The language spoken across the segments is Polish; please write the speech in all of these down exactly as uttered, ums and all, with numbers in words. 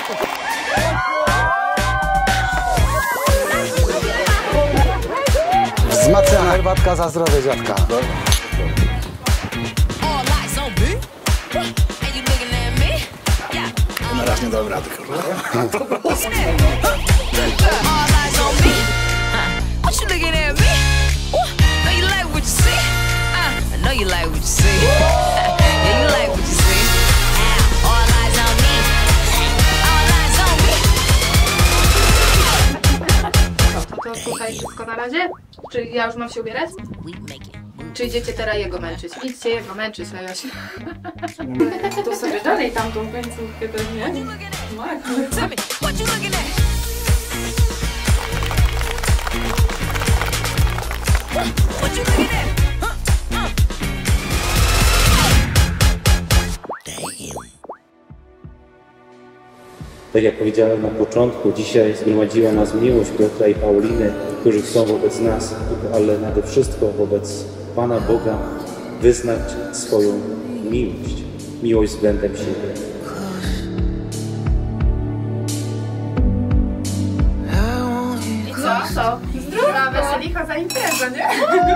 Wzmacniana herbatka za zdrowie dziadka. Na raz nie dałem rady, kurwa. To słuchaj wszystko na razie? Czy ja już mam się ubierać? Czy idziecie teraz jego męczyć? Idźcie jego męczyć, na Josi. To sobie dalej tamtą końcówkę też, nie? Tak jak powiedziałem na początku, dzisiaj zgromadziła nas miłość Piotra i Pauliny, którzy chcą wobec nas, ale nade wszystko wobec Pana Boga wyznać swoją miłość. Miłość względem siebie. I co? Co? Zdrowa, weselicha za imprezę, nie?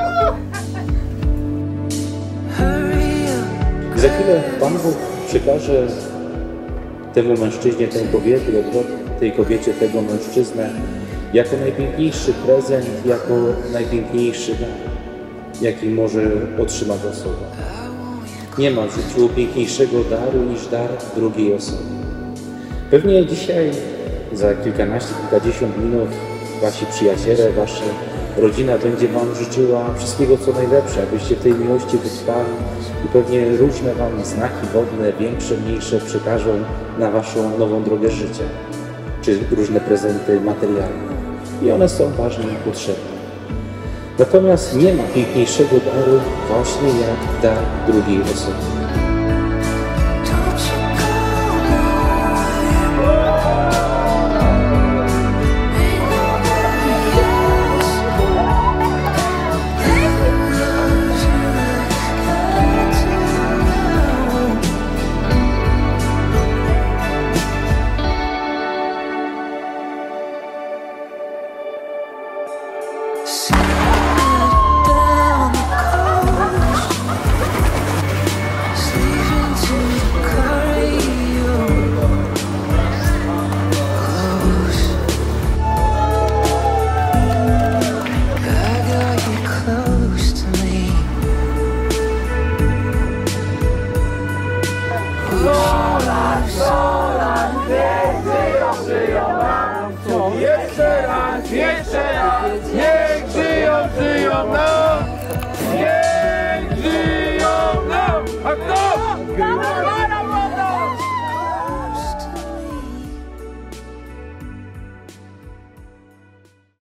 I za chwilę Pan Bóg przekaże temu mężczyźnie tę kobietę, tej kobiecie tego mężczyznę jako najpiękniejszy prezent, jako najpiękniejszy dar, jaki może otrzymać osoba. Nie ma w życiu piękniejszego daru niż dar drugiej osoby. Pewnie dzisiaj, za kilkanaście, kilkadziesiąt minut wasi przyjaciele, wasza rodzina będzie wam życzyła wszystkiego co najlepsze, abyście w tej miłości wytrwali i pewnie różne wam znaki wodne, większe, mniejsze przekażą na waszą nową drogę życia, czy różne prezenty materialne. I one są ważne i potrzebne. Natomiast nie ma piękniejszego daru właśnie jak dar drugiej osoby.